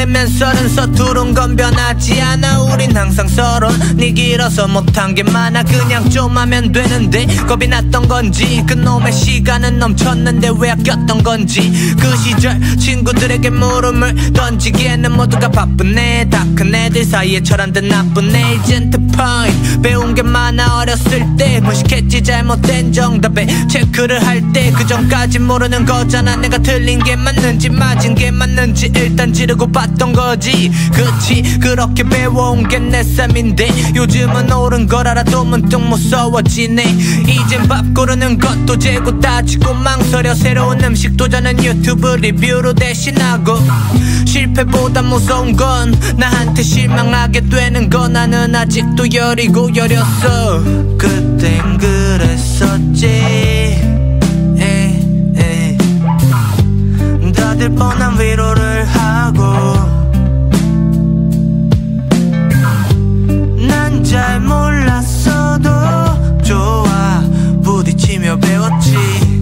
많으면 서른 서투른 건 변하지 않아. 우린 항상 서론 니 길어서 못한 게 많아. 그냥 좀 하면 되는데 겁이 났던 건지 그놈의 시간은 넘쳤는데 왜 아꼈던 건지. 그 시절 친구들에게 물음을 던지기에는 모두가 바쁘네. 다 큰 애들 사이에 저런 듯 나쁜 애. 이젠 the point 배운 게 많아. 어렸을 때 무식했지 잘못된 정답에 체크를 할 때 그 전까지 모르는 거잖아. 내가 틀린 게 맞는지 맞은 게 맞는지 일단 지르고 봤던 거지. 그치 그렇게 배워온 게 내 삶인데 요즘은 옳은 걸 알아도 문득 무서워지네. 이젠 밥 고르는 것도 재고 따지고 망설여. 새로운 음식 도전은 유튜브 리뷰로 대신하고. 실패보다 무서운 건 나한테 실망하게 되는 거. 나는 아직도 여리고 여렸어. 그땐 그랬었지. 다들 뻔한 위로를 하고 난 잘 몰랐어도 좋아. 부딪히며 배웠지.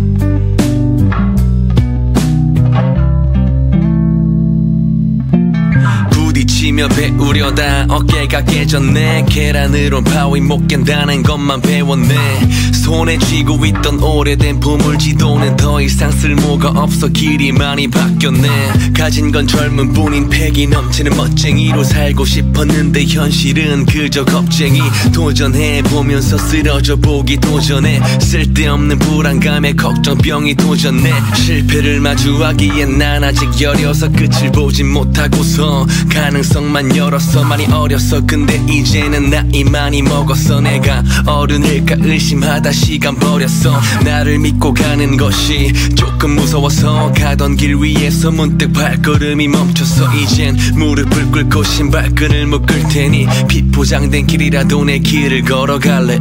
부딪히며 배우려다 어깨가 깨졌네. 계란으론 바위 못 깬다는 것만 배웠네. 손에 쥐고 있던 오래된 보물지도는 더 이상 쓸모가 없어. 길이 많이 바뀌었네. 가진 건 젊은 뿐인 패기 넘치는 멋쟁이로 살고 싶었는데 현실은 그저 겁쟁이. 도전해보면서 쓰러져 보기 도전해. 쓸데없는 불안감에 걱정병이 도전해. 실패를 마주하기엔 난 아직 여려서 끝을 보진 못하고서 가능성만 열었어. 많이 어렸어. 근데 이제는 나이 많이 먹었어. 내가 어른일까 의심하다 시간 버렸어. 나를 믿고 가는 것이 조금 무서워서 가던 길 위에서 문득 발걸음이 멈췄어. 이젠 무릎을 꿇고 신발끈을 묶을 테니 비포장된 길이라도 내 길을 걸어갈래.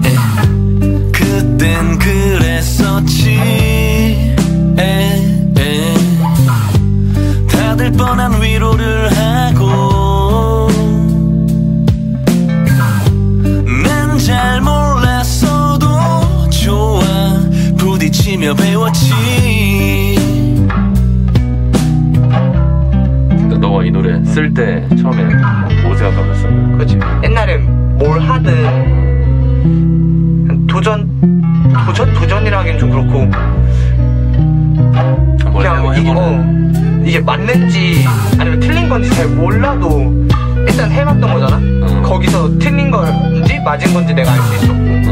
그땐 그랬었지. 다들 뻔한 위로를 하고 난 잘 몰랐어도 좋아. 부딪히며 배웠지. 너가 이 노래 쓸 때 처음에 뭐 생각하면서? 그치 옛날엔 뭘 하든 도전이라기엔 좀 그렇고 그냥 이게 맞는지 아니면 틀린 건지 잘 몰라도 일단 해봤던 거잖아. 거기서 틀린 건지 맞은 건지 내가 알 수 있었고.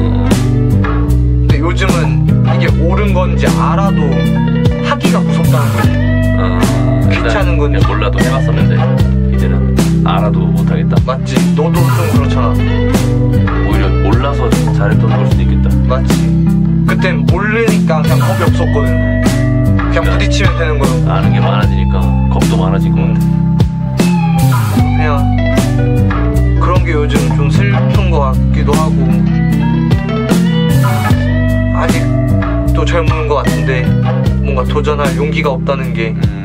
근데 요즘은 이게 옳은 건지 알아도 하기가 무섭다는 거지. 귀찮은 건지 몰라도 해봤었는데 이제는 알아도 못하겠다. 맞지. 너도 좀 그렇잖아. 오히려 몰라서 잘했던 걸 수도 있겠다. 맞지. 그땐 모르니까 그냥 겁이 없었거든. 그냥 부딪히면 되는 거야. 아는 게 많아지니까 겁도 많아진 것 같아. 그냥 그런 게 요즘 좀 슬픈 것 같기도 하고 아직도 젊은 것 같은데 뭔가 도전할 용기가 없다는 게